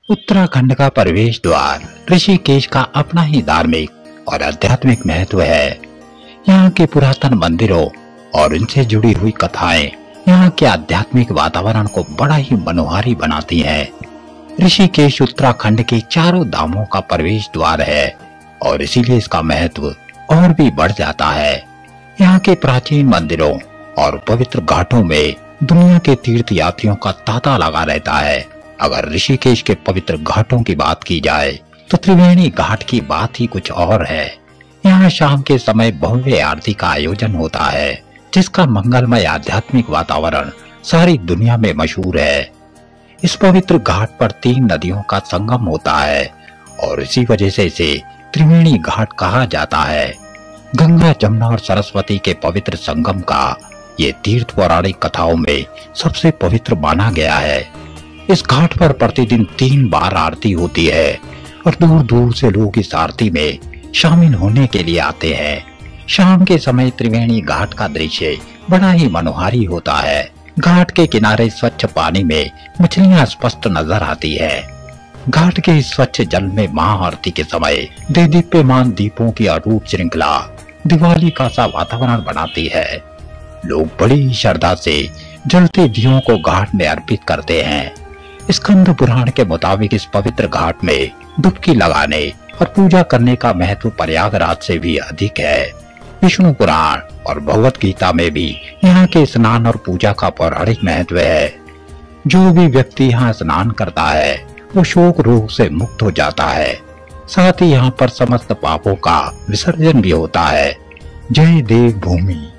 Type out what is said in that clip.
उत्तराखंड का प्रवेश द्वार ऋषिकेश का अपना ही धार्मिक और आध्यात्मिक महत्व है। यहाँ के पुरातन मंदिरों और उनसे जुड़ी हुई कथाएं यहाँ के आध्यात्मिक वातावरण को बड़ा ही मनोहारी बनाती हैं। ऋषिकेश उत्तराखंड के चारों धामों का प्रवेश द्वार है और इसीलिए इसका महत्व और भी बढ़ जाता है। यहाँ के प्राचीन मंदिरों और पवित्र घाटों में दुनिया के तीर्थ यात्रियों का तांता लगा रहता है। अगर ऋषिकेश के पवित्र घाटों की बात की जाए तो त्रिवेणी घाट की बात ही कुछ और है। यहाँ शाम के समय भव्य आरती का आयोजन होता है, जिसका मंगलमय आध्यात्मिक वातावरण सारी दुनिया में मशहूर है। इस पवित्र घाट पर 3 नदियों का संगम होता है और इसी वजह से इसे त्रिवेणी घाट कहा जाता है। गंगा, जमुना और सरस्वती के पवित्र संगम का ये तीर्थ पौराणिक कथाओं में सबसे पवित्र माना गया है। इस घाट पर प्रतिदिन 3 बार आरती होती है और दूर दूर से लोग इस आरती में शामिल होने के लिए आते हैं। शाम के समय त्रिवेणी घाट का दृश्य बड़ा ही मनोहारी होता है। घाट के किनारे स्वच्छ पानी में मछलियां स्पष्ट नजर आती है। घाट के इस स्वच्छ जल में महाआरती के समय दीप्यमान दीपों की अटूट श्रृंखला दिवाली का सा वातावरण बनाती है। लोग बड़ी श्रद्धा से जलते दियों को घाट में अर्पित करते हैं। स्कंद पुराण के मुताबिक इस पवित्र घाट में डुबकी लगाने और पूजा करने का महत्व प्रयागराज से भी अधिक है। विष्णु पुराण और भगवत गीता में भी यहाँ के स्नान और पूजा का पौराणिक महत्व है। जो भी व्यक्ति यहाँ स्नान करता है वो शोक रोग से मुक्त हो जाता है। साथ ही यहाँ पर समस्त पापों का विसर्जन भी होता है। जय देव भूमि।